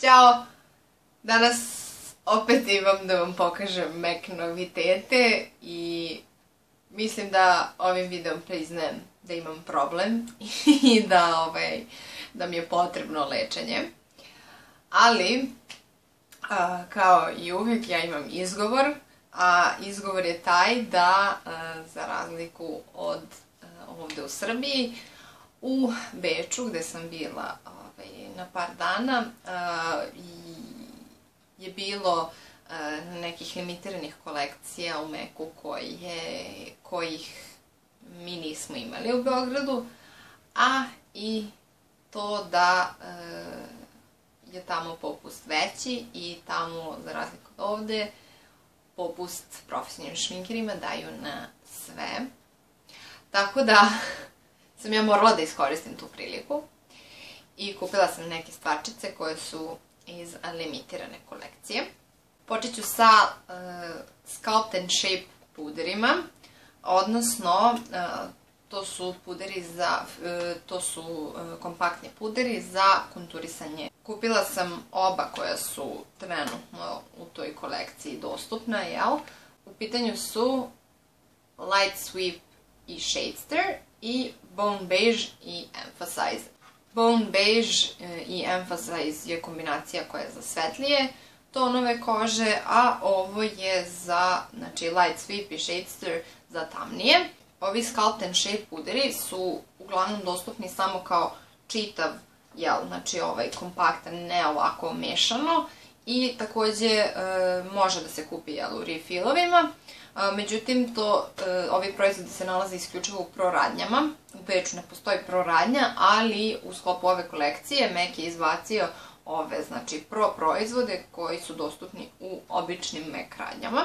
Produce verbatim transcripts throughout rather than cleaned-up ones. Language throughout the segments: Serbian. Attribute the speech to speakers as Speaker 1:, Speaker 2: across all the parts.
Speaker 1: Ćao! Danas opet imam da vam pokažem Mac novitete i mislim da ovim videom priznajem da imam problem i da, ovaj, da mi je potrebno lečenje. Ali, a, kao i uvijek, ja imam izgovor, a izgovor je taj da, a, za razliku od a, ovde u Srbiji, u Beču, gde sam bila ovaj, na par dana, a, je bilo a, nekih limitiranih kolekcija u Macu koje, kojih mi nismo imali u Beogradu, a i to da a, je tamo popust veći i tamo, za razliku od ovde, popust profesionalnim šminkerima daju na sve. Tako da sam ja morala da iskoristim tu priliku i kupila sam neke stvarčice koje su iz limitirane kolekcije. Počet ću sa uh, Sculpt and Shape puderima, odnosno uh, to su puderi za, uh, to su uh, kompaktni puderi za konturisanje. Kupila sam oba koja su trenutno u toj kolekciji dostupna, jel? U pitanju su Light Sweep i Shadester i Bone Beige i Emphasize. Bone Beige i Emphasize je kombinacija koja je za svetlije tonove kože, a ovo je za, znači, Light Sweep i Shadester za tamnije. Ovi Sculpt and Shape puderi su uglavnom dostupni samo kao čitav, jel, znači ovaj kompaktan, ne ovako mešano, i takođe e, može da se kupi, jel, u refillovima. Međutim, to, ovi proizvodi se nalaze isključivo u proradnjama. U Beču ne postoji proradnja, ali u sklopu ove kolekcije Mac je izbacio ove, znači, pro proizvode koji su dostupni u običnim Mac radnjama.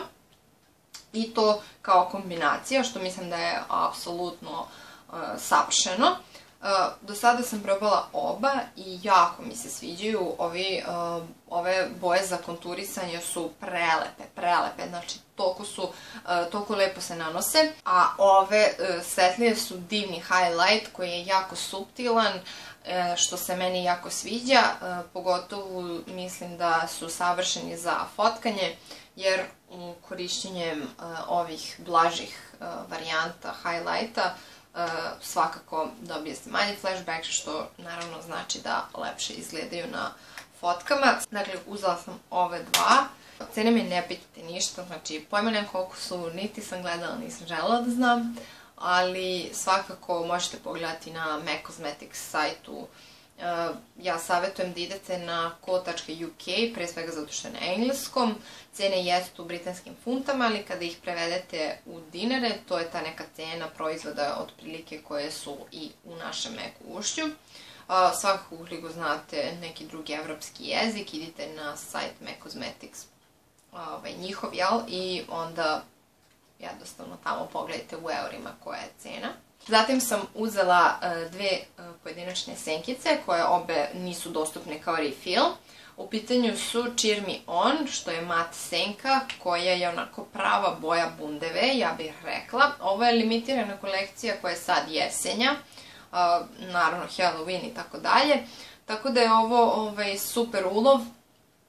Speaker 1: I to kao kombinacija, što mislim da je apsolutno uh, savršeno. Uh, do sada sam probala oba i jako mi se sviđaju. Ovi, uh, ove boje za konturisanje su prelepe, prelepe, znači toliko su, uh, toliko lepo se nanose, a ove uh, svetlije su divni highlight koji je jako suptilan, uh, što se meni jako sviđa, uh, pogotovo mislim da su savršeni za fotkanje, jer korišćenjem uh, ovih blažih uh, varijanta highlighta Uh, svakako dobije se manji flashback, što naravno znači da lepše izgledaju na fotkama. Dakle, uzela sam ove dva. Cene mi ne pitate ništa, znači pojma nemam koliko su, niti sam gledala, nisam želela da znam, ali svakako možete pogledati na Mac Cosmetics sajtu. Uh, ja savjetujem da idete na co tačka u ka, pre svega zato što je na engleskom. Cene jesu u britanskim funtama, ali kada ih prevedete u dinare, to je ta neka cena proizvoda otprilike koje su i u našem Mac ušću. Uh, svakako, ukoliko znate neki drugi evropski jezik, idite na sajt Mac Cosmetics, ovaj, njihov, jel? I onda jednostavno tamo pogledajte u eurima koja je cena. Zatim sam uzela uh, dve uh, pojedinačne senkice koje obe nisu dostupne kao refill. U pitanju su Cheer Me On, što je mat senka koja je onako prava boja bundeve, ja bih rekla. Ovo je limitirana kolekcija koja je sad jesenja, uh, naravno Halloween i tako dalje. Tako da je ovo ovaj, super ulov, uh,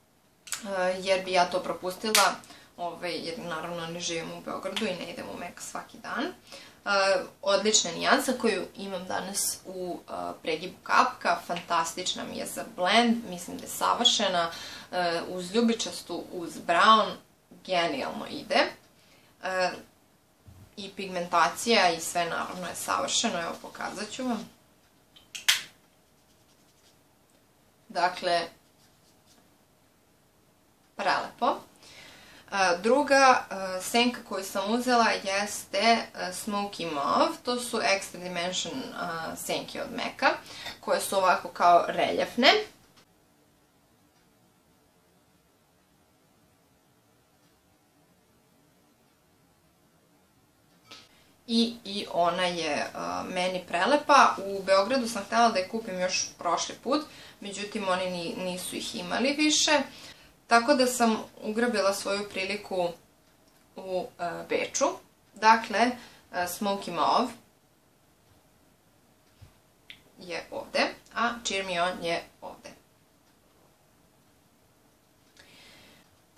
Speaker 1: jer bi ja to propustila, ovaj, jer naravno ne živim u Beogradu i ne idem u Mac svaki dan. Uh, odlična nijansa koju imam danas u uh, pregibu kapka, fantastična mi je za blend, mislim da je savršena, uh, uz ljubičastu, uz brown, genijalno ide. Uh, I pigmentacija i sve naravno je savršeno, evo pokazat ću vam. Dakle, prelepo. Druga senka koju sam uzela jeste Smoky Mauve, to su Extra Dimension senke od Maca, koje su ovako kao reljefne. I, i ona je uh, meni prelepa. U Beogradu sam htjela da je kupim još prošli put, međutim oni ni, nisu ih imali više. Tako da sam ugrabila svoju priliku u uh, Beču. Dakle, uh, Smoky Mauve je ovde, a Cheer Me On je ovde.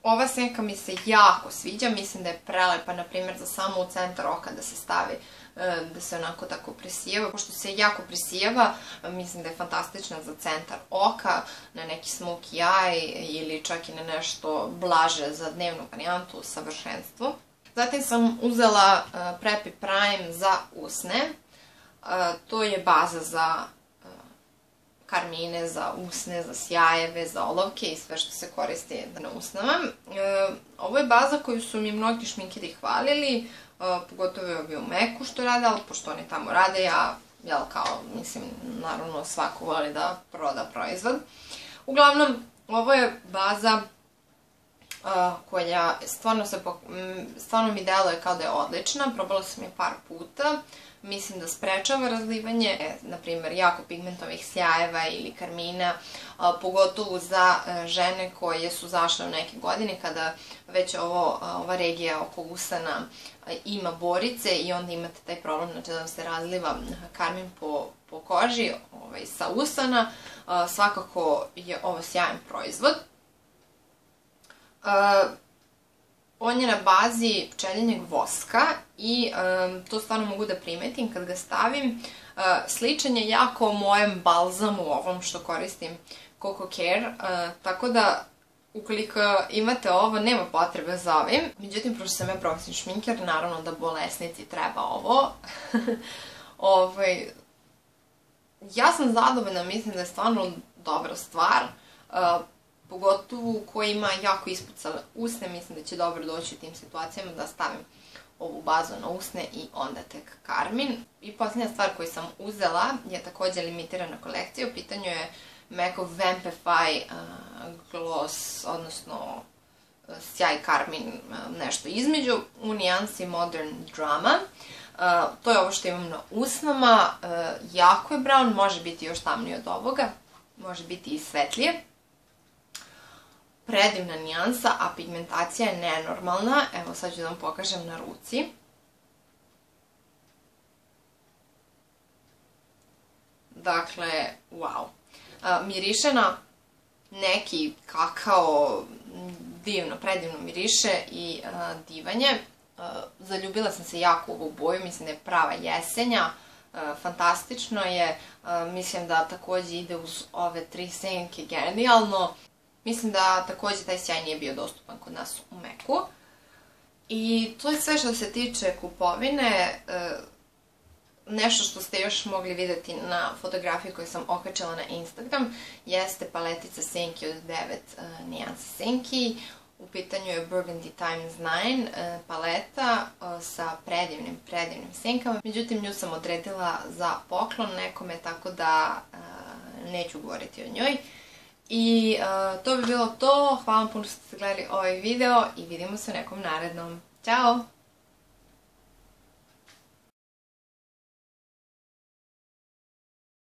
Speaker 1: ova senka mi se jako sviđa, mislim da je prelepa, na primjer, za samo u centar oka da se stavi, da se onako tako presijeva. Pošto se jako presijeva, mislim da je fantastična za centar oka, na neki smokey eye ili čak i na nešto blaže za dnevnu varijantu, savršenstvo. Zatim sam uzela Preppy Prime za usne. To je baza za karmine, za usne, za sjajeve, za olovke i sve što se koristi na usnama. Ovo je baza koju su mi mnogi šminkeri hvalili, pogotovo je ovi u Meku što rade, ali pošto oni tamo rade, ja, jel kao, mislim, naravno svako voli da proda proizvod. Uglavnom, ovo je baza koja stvarno, se, stvarno mi deluje kao da je odlična, probala sam je par puta. Mislim da sprečava razlivanje, na primjer, jako pigmentovih sjajeva ili karmina, pogotovo za žene koje su zašle u neke godine, kada već ova regija oko usana ima borice i onda imate taj problem, znači da vam se razliva karmin po koži sa usana. Svakako je ovo sjajan proizvod. On je na bazi pčelinjeg voska i to stvarno mogu da primetim kad ga stavim. Sličan je jako mojem balzamu ovom što koristim, Coco Care, tako da ukoliko imate ovo, nema potrebe za ovim. Međutim, pošto sam ja profesionalni šminker, naravno da bolesnici treba ovo. Ja sam zadovoljna, mislim da je stvarno dobra stvar. Pogotovo ko ima jako ispucale usne, mislim da će dobro doći u tim situacijama da stavim ovu bazu na usne i onda tek karmin. I posljednja stvar koju sam uzela je također limitirana kolekcija. U pitanju je Mekov Vampify Gloss, odnosno sjaj karmin, nešto između, u nijansi Modern Drama. To je ovo što imam na usnama, jako je brown, može biti još tamniji od ovoga, može biti i svetlije. Predivna nijansa, a pigmentacija je nenormalna. Evo sad ću da vam pokažem na ruci. Dakle, wow. Miriše na neki kakao, divno, predivno miriše i divanje. Zaljubila sam se jako u ovu boju, mislim da je prava jesenja. Fantastično je, mislim da također ide uz ove tri senke genijalno. Mislim da također taj sjaj nije bio dostupan kod nas u Meku. I to je sve što se tiče kupovine. Nešto što ste još mogli vidjeti na fotografiji koju sam okačila na Instagram jeste paletica senki od devet nijansi senki. U pitanju je Burgundy Times devet paleta sa predivnim, predivnim senkama. Međutim, nju sam odredila za poklon nekome, tako da neću govoriti o njoj. I to bi bilo to. Hvala vam puno što ste gledali ovaj video i vidimo se u nekom narednom. Ćao!